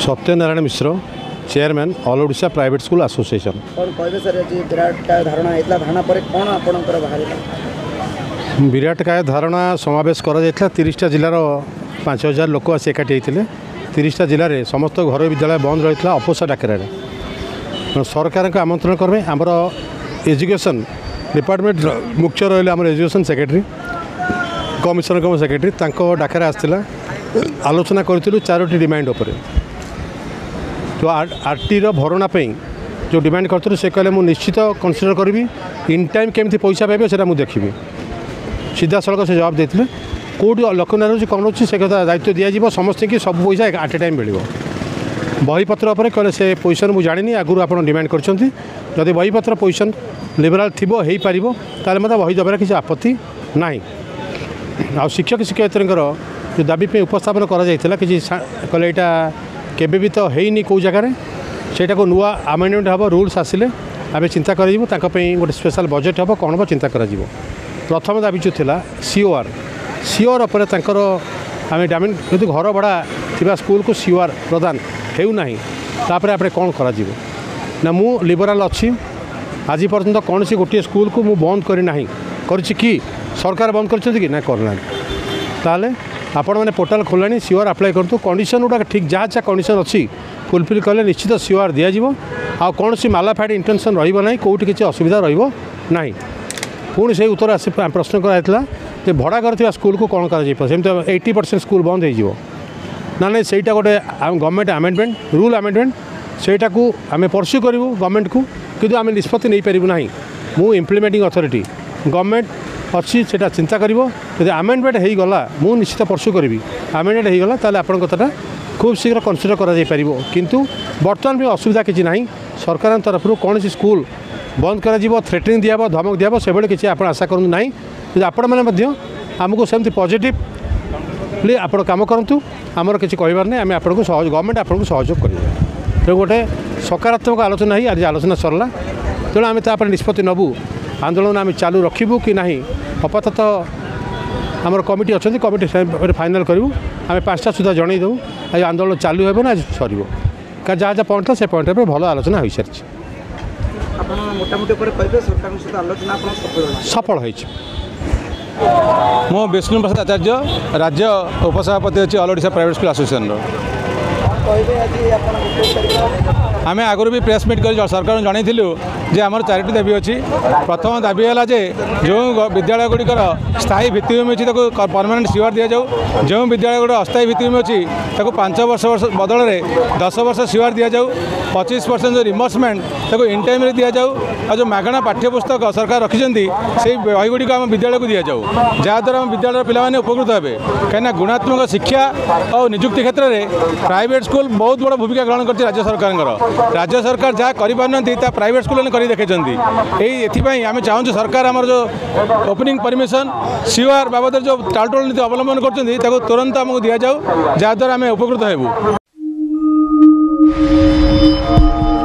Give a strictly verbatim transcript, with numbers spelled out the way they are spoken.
Satyanarayan Mishra chairman all Odisha private school association. विराट काय धारणा समावेश कर तीसटा जिलार पांच हजार लोक आसी एकाठी होते। तीसटा जिले में समस्त घर विद्यालय बंद रही है अपोषा डाकरा सरकार को आमंत्रण करें। आमर एजुकेशन डिपार्टमेंट मुख्य रही आम education secretary commissioner cum secretary डाकरा आसाला आलोचना करूँ चारोटी डिमांड उपर जो आरटी भरणा जो डिमांड करूँ से कहले मुझे निश्चित कनसीडर करी इन टाइम केमती पैसा पाइबे से मुझे देखी सीधा सड़क से जवाब देते कौट लक्षण रोज कौन रोचे से कथा दायित्व दिज्व समस्त की सब पैसा आट ए टाइम मिल बहीपत्र कहले से पोजिशन मुझे जानी आगुरी आप डिमांड करी बहीपत्र पोजिशन लिबराल थी हो पारे मतलब बही दबार किसी आपत्ति ना। आ शिक्षक शिक्षयित्री जो दाबी पे उपस्थापन करा कि कहले यहाँ केबे भी तो हैनी कौ जगार से नुआ आमेंडमेंट हम रूल्स आसिले आम चिंता कर गोटे स्पेशल बजेट हम कौन हम चिंता कर प्रथम दाबी जो थिला सीओआर सीओआर पर आम डामिन यदि घर भड़ा थी स्कूल को सीओआर प्रदान होना तापर आप कौन कर ना मु लिबराल अच्छी आज पर्यंत कौन सी गोटे स्कूल को मु बंद करना कर सरकार बंद कर कि ना करना ताले आपण मैंने पोर्टाल खोलानी सीओआर अप्लाई करूँ कंडीशन गुड़ा ठीक जहाँ जहाँ कंडीशन अच्छी फुलफिल कले निश्चित सीओआर दिज्व आ कौन सी मालाफाइड इंटेंशन रही कौटी किसी असुविधा रही पुणी से उत्तर आस प्रश्न कराइला जे भड़ा कर स्कूल को कौन कर एट्टी परसेंट स्कूल बंद हो ना ना सहीटा गोटे गवर्नमेंट आमेंडमेंट रूल आमेंडमेंट सेटा को आम परस्यू करूँ गवर्नमेंट को किंतु आम निष्पत्ति नहीं पारू ना मु इम्प्लीमेंटिंग अथॉरिटी गवर्नमेंट अच्छी से चिंता कर आमेंडमेंट हो गला मु निश्चित परस्यू करी आमेंडमेंट हो गला ताले आपन कथाटा खूब शीघ्र कनसीडर करा किंतु बर्तमान भी असुविधा किसी ना सरकार तरफ कौन सी स्कूल बंद कर थ्रेटनिंग दिया धमक दिया से किसी आप आशा करूँ ना आपण मैंने आमको सेमती पॉजिटिवली आप कम करूँ आमर किसी कहबार नहीं आम आपको गवर्नमेंट आपको सहयोग करेंगे तो गोटे सकारात्मक आलोचना ही आज आलोचना सरला तेणु आम ताप निष्पत्ति नबू आंदोलन आम चालू रखू कि ना आपातत आमर कमिटी अच्छा कमिटी फाइनाल करूँ आम पाँचटा सुधा जन देव आज आंदोलन चालू हो ना आज सर क्या जहाँ जहाँ पॉइंट था से पॉइंट पर भल आलोचना हो सारी सफल हो। मो विष्णु प्रसाद आचार्य राज्य उपसभापति अच्छी all Odisha private school association आम आगुरी भी प्रेस मीट कर सरकार जनईलु जे आमर चारोटी दाबी अच्छी। प्रथम दाबी है जे जो विद्यालय गुड़िकर स्थायी भित्तिभूमि अच्छी परमानेंट सीओआर दि जाऊ जो विद्यालय गुड़ अस्थायी भित्तिभूमि अच्छी पांच वर्ष वर्ष बदल में दस वर्ष सीओआर दि जाऊ पच्चीस परसेंट जो रिमर्समेंट इन टाइम दि जाऊ और जो मागणा पाठ्यपुस्तक सरकार रखिंट से बही गुड़िक आम विद्यालय को दि जाऊ जहाँद्वारा आम विद्यालय पिलाने उपकृत हे कहीं गुणात्मक शिक्षा और निजुक्ति क्षेत्र में प्राइवेट स्कूल बहुत बड़ भूमिका ग्रहण कर राज्य सरकार राज्य सरकार जहाँ कर प्राइवेट स्कूल कर देखे ये आम चाहूँ सरकार आमर जो ओपनिंग परमिशन सीओआर बाबद जो टालटोल नीति अवलंबन कर तुरंत आमको दि जाऊ जहाँद्वारा आम उपकृत हेबू।